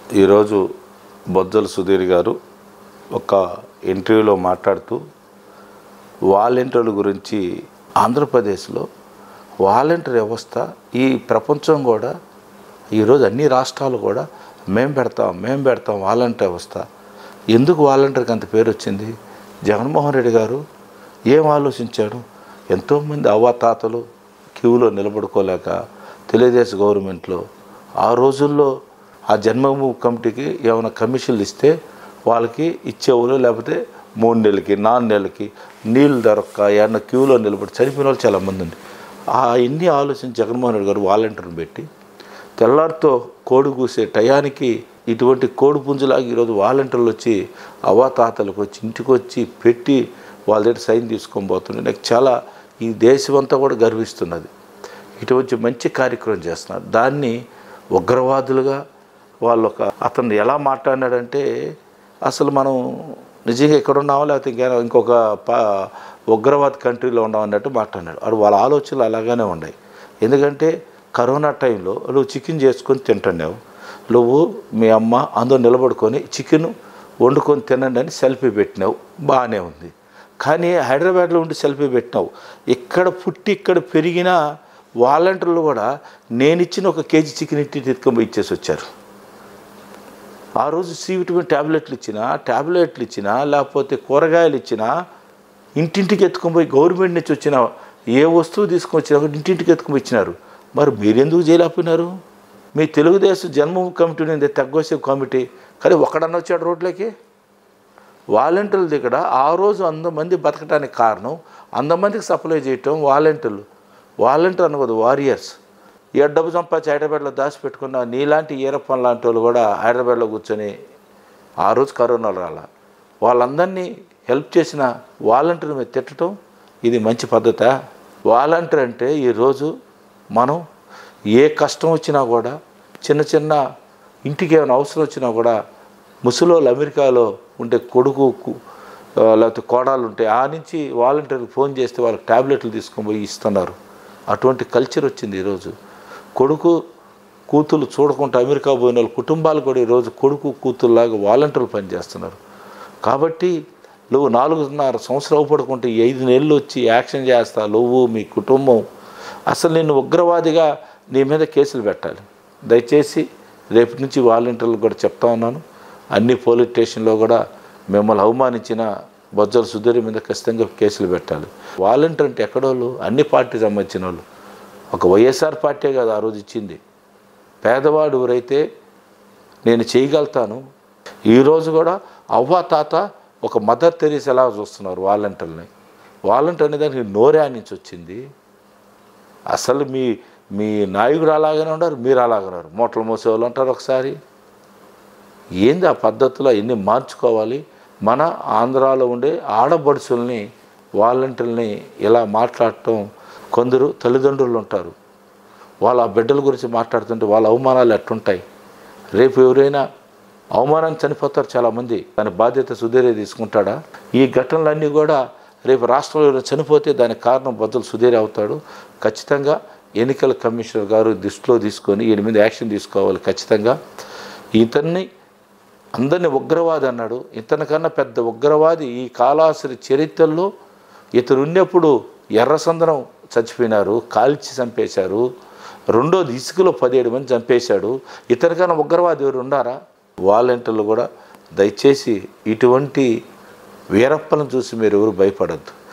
ఈరోజు బొజ్జల సుధీర్ గారు ఒక ఇంటర్వ్యూలో మాట్లాడుతూ వాలంటీర్ల గురించి ఆంధ్రప్రదేశ్లో వాలంటీర్ వ్యవస్థ ఈ ప్రపంచం కూడా ఈరోజు అన్ని రాష్ట్రాలు కూడా మేము పెడతాం వాలంటీర్ వ్యవస్థ. ఎందుకు వాలంటీర్కి అంత పేరు వచ్చింది? జగన్మోహన్ రెడ్డి గారు ఏం ఆలోచించాడు? ఎంతోమంది అవ్వాతాతలు క్యూలో నిలబడుకోలేక తెలుగుదేశం గవర్నమెంట్లో ఆ రోజుల్లో ఆ జన్మభూమి కమిటీకి ఏమైనా కమిషన్లు ఇస్తే వాళ్ళకి ఇచ్చేవాళ్ళు, లేకపోతే 3 నెలలకి 4 నెలలకి నీళ్ళు దొరక్క ఏమన్నా క్యూలో నిలబడి చనిపోయిన వాళ్ళు చాలామంది ఉంది. ఇన్ని ఆలోచించి జగన్మోహన్ రెడ్డి గారు వాలంటీర్ని పెట్టి తెల్లారితో కోడి కూసే టయానికి ఇటువంటి కోడి పుంజులాగా ఈరోజు వాలంటీర్లు వచ్చి అవ్వాతాతలకు వచ్చి ఇంటికి వచ్చి పెట్టి వాళ్ళ దగ్గర సైన్ తీసుకొని పోతుండే నాకు చాలా ఈ దేశం అంతా కూడా గర్విస్తున్నది. ఇటువంటి మంచి కార్యక్రమం చేస్తున్నారు. దాన్ని ఉగ్రవాదులుగా అతను ఎలా మాట్లాడినాడంటే అసలు మనం నిజంగా ఎక్కడ ఉన్నామో లేకపోతే ఇంకొక ఉగ్రవాద కంట్రీలో ఉన్నాం అన్నట్టు మాట్లాడినాడు. అది వాళ్ళ ఆలోచనలు అలాగానే ఉన్నాయి. ఎందుకంటే కరోనా టైంలో నువ్వు చికెన్ చేసుకొని తింటున్నావు, నువ్వు మీ అమ్మ అందరూ నిలబడుకొని చికెన్ వండుకొని తినండి అని సెల్ఫీ పెట్టినావు, బాగానే ఉంది. కానీ హైదరాబాద్లో ఉండి సెల్ఫీ పెట్టినావు. ఇక్కడ పుట్టి ఇక్కడ పెరిగిన వాలంటీర్లు కూడా నేను ఇచ్చిన 1 కేజీ చికెన్ ఇంటికి ఎత్తుకొని ఇచ్చేసి వచ్చారు. ఆ రోజు సి విటమిన్ ట్యాబ్లెట్లు ఇచ్చినా లేకపోతే కూరగాయలు ఇచ్చినా ఇంటింటికి ఎత్తుకొని పోయి గవర్నమెంట్ నుంచి వచ్చిన ఏ వస్తువు తీసుకొని వచ్చినా ఇంటింటికి ఎత్తుకొని ఇచ్చినారు. మరి మీరెందుకు చేయలేకపోయినారు? మీ తెలుగుదేశం జన్మభూమి కమిటీ ఉంది, తగ్గోసే కమిటీ, కానీ ఒకడన్నా వచ్చాడు రోడ్లకి. వాలంటీర్ల దగ్గర ఆ రోజు 100 మంది బతకడానికి కారణం 100 మందికి సప్లై చేయటం వాలంటీర్ అనకూడదు, వారియర్స్. ఏ డబ్బు సంపాదించి హైదరాబాద్లో దాచిపెట్టుకున్న నీలాంటి ఈరప్పన్ లాంటి వాళ్ళు కూడా హైదరాబాద్లో కూర్చొని ఆ రోజు కరోనాలో రాలా వాళ్ళందరినీ హెల్ప్ చేసిన వాలంటీర్ మీద తిట్టడం ఇది మంచి పద్ధతా? వాలంటీర్ అంటే ఈరోజు మనం ఏ కష్టం వచ్చినా కూడా చిన్న ఇంటికి ఏమైనా అవసరం వచ్చినా కూడా ముసలోళ్ళు అమెరికాలో ఉంటే కొడుకు లేకపోతే కోడలు ఉంటే ఆ నుంచి వాలంటీర్కి ఫోన్ చేస్తే వాళ్ళకి ట్యాబ్లెట్లు తీసుకొని పోయి ఇస్తున్నారు. అటువంటి కల్చర్ వచ్చింది ఈరోజు. కొడుకు కూతురు చూడకుండా అమెరికా పోయిన వాళ్ళ కుటుంబాలు కూడా ఈరోజు కొడుకు కూతురులాగా వాలంటీర్లు పనిచేస్తున్నారు. కాబట్టి నువ్వు 4.5 సంవత్సరాలు అవపడుకుంటే 5 నెలలు వచ్చి యాక్షన్ చేస్తా నువ్వు మీ కుటుంబం అసలు నిన్ను ఉగ్రవాదిగా నీ మీద కేసులు పెట్టాలి. దయచేసి రేపటి నుంచి వాలంటీర్లు కూడా చెప్తా ఉన్నాను, అన్ని పోలీస్ స్టేషన్లో కూడా మిమ్మల్ని అవమానించిన బొజ్జల సుధీర్ మీద ఖచ్చితంగా కేసులు పెట్టాలి. వాలంటీర్ అంటే ఎక్కడోళ్ళు అన్ని పార్టీకి సంబంధించిన వాళ్ళు, ఒక వైఎస్ఆర్ పార్టీ కాదు ఆ రోజు ఇచ్చింది. పేదవాడు ఎవరైతే నేను చేయగలుగుతాను. ఈరోజు కూడా తాత ఒక మదర్ తెరీసా ఎలా చూస్తున్నారు వాలంటీర్ని. వాలంటీర్ అనే దానికి నోరే నుంచి వచ్చింది. అసలు మీ నాయకుడు అలాగనే ఉన్నారు, మీరు అలాగనే ఉన్నారు. మూటలు మోసేవాళ్ళు అంటారు. ఒకసారి ఏంది ఆ పద్ధతిలో ఎన్ని మార్చుకోవాలి. మన ఆంధ్రాలో ఉండే ఆడబడుచుల్ని వాలంటీర్ని ఇలా మాట్లాడటం, కొందరు తల్లిదండ్రులు ఉంటారు వాళ్ళ బిడ్డల గురించి మాట్లాడుతుంటే వాళ్ళ అవమానాలు ఎట్టుంటాయి. రేపు ఎవరైనా అవమానం చనిపోతారు చాలామంది, దాని బాధ్యత సుధీరే తీసుకుంటాడా? ఈ ఘటనలన్నీ కూడా రేపు రాష్ట్రంలో చనిపోతే దానికి కారణం బొజ్జల సుధీరే అవుతాడు. ఖచ్చితంగా ఎన్నికల కమిషనర్ గారు దృష్టిలో తీసుకొని 8 మీద యాక్షన్ తీసుకోవాలి. ఖచ్చితంగా ఇతన్ని అందరినీ ఉగ్రవాది అన్నాడు. ఇతనికన్నా పెద్ద ఉగ్రవాది ఈ కాళాశ్రీ చరిత్రలో ఇతను ఉన్నప్పుడు ఎర్రసందనం చచ్చిపోయినారు, కాల్చి చంపేశారు. రెండోది ఇసుకలో 17 మంది చంపేశాడు. ఇతనికన్నా ఉగ్రవాది ఎవరు ఉన్నారా? వాలంటీర్లు కూడా దయచేసి ఇటువంటి వీరప్పలను చూసి మీరు ఎవరు భయపడద్దు.